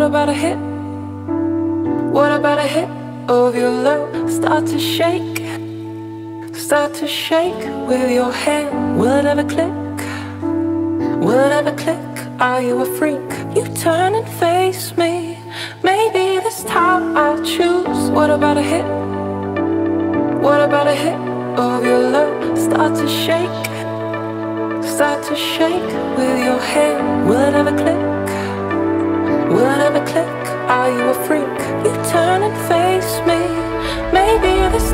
about a hit? What about a hit of your love? Start to shake with your hand. Will it ever click? Will it ever click? Are you a freak? You turn and face me. Maybe this time I'll choose. What about a hit? What about a hit of your love? Start to shake with your hand. Will it ever click? Will it ever click? Are you a freak? You turn and face me. Maybe this